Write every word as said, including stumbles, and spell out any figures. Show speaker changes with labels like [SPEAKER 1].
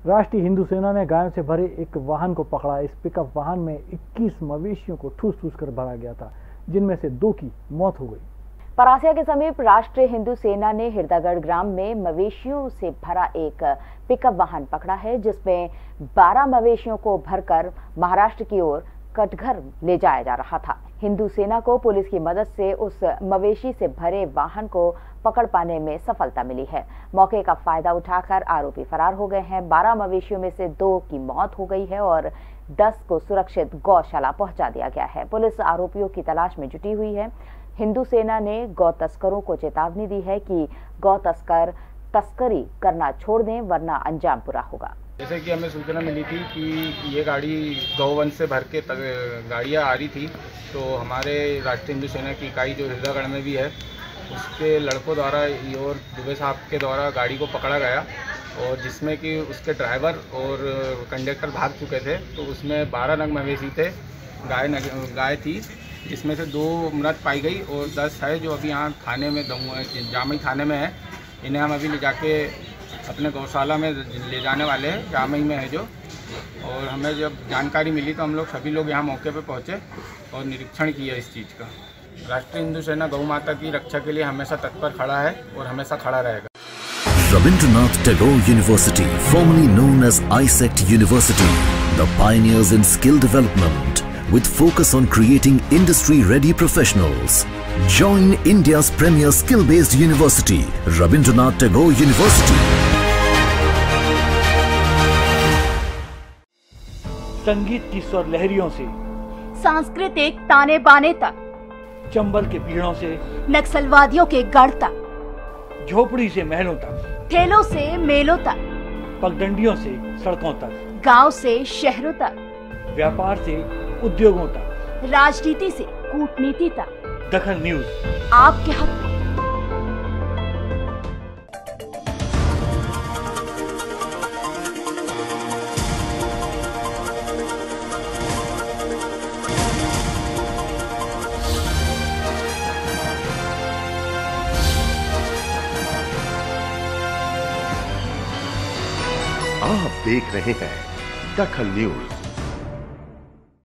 [SPEAKER 1] राष्ट्रीय हिंदू सेना ने गायों से भरे एक वाहन को पकड़ा। इस पिकअप वाहन में इक्कीस मवेशियों को ठूस ठूस कर भरा गया था, जिनमें से दो की मौत हो गई।
[SPEAKER 2] परासिया के समीप राष्ट्रीय हिंदू सेना ने हिरदागढ़ ग्राम में मवेशियों से भरा एक पिकअप वाहन पकड़ा है, जिसमें बारह मवेशियों को भरकर महाराष्ट्र की ओर कटघर ले जाया जा रहा था। हिंदू सेना को पुलिस की मदद से उस मवेशी से भरे वाहन को पकड़ पाने में सफलता मिली है। मौके का फायदा उठाकर आरोपी फरार हो गए हैं। बारह मवेशियों में से दो की मौत हो गई है और दस को सुरक्षित गौशाला पहुंचा दिया गया है। पुलिस आरोपियों की तलाश में जुटी हुई है। हिंदू सेना ने गौ तस्करों को चेतावनी दी है कि गौ तस्कर तस्करी करना छोड़ दें, वरना अंजाम बुरा होगा।
[SPEAKER 3] जैसे कि हमें सूचना मिली थी कि ये गाड़ी गौवंश से भर के गाड़ियाँ आ रही थी, तो हमारे राष्ट्रीय हिंदू सेना की इकाई जो हिरदागढ़ में भी है, उसके लड़कों द्वारा और दुबे साहब के द्वारा गाड़ी को पकड़ा गया, और जिसमें कि उसके ड्राइवर और कंडक्टर भाग चुके थे। तो उसमें बारह नग मवेशी थे, गाय गाय थी, जिसमें से दो मृत पाई गई और दस है जो अभी यहाँ थाने में जामई थाने में है। इन्हें हम अभी ले जाके अपने गौशाला में ले जाने वाले हैं, जामई में है जो। और हमें जब जानकारी मिली तो हम लोग सभी लोग यहाँ मौके पे पहुँचे और निरीक्षण किया इस चीज़ का। राष्ट्रीय हिंदू सेना गौ माता की रक्षा के लिए हमेशा तत्पर खड़ा है और हमेशा खड़ा रहेगा।
[SPEAKER 4] Rabindranath Tagore University, formerly known as I S E C T University, the pioneers in skill development with focus on creating industry-ready professionals. Join India's premier skill-based university, Rabindranath Tagore University.
[SPEAKER 1] संगीत की स्वर लहरियों से
[SPEAKER 5] सांस्कृतिक ताने बाने तक,
[SPEAKER 1] चंबल के पीड़ों से
[SPEAKER 5] नक्सलवादियों के गढ़ तक,
[SPEAKER 1] झोपड़ी से महलों तक,
[SPEAKER 5] ठेलों से मेलों तक,
[SPEAKER 1] पगडंडियों से सड़कों तक,
[SPEAKER 5] गांव से शहरों तक,
[SPEAKER 1] व्यापार से उद्योगों तक,
[SPEAKER 5] राजनीति से कूटनीति तक,
[SPEAKER 1] दखल न्यूज
[SPEAKER 5] आपके हक में।
[SPEAKER 6] आप देख रहे हैं दखल न्यूज।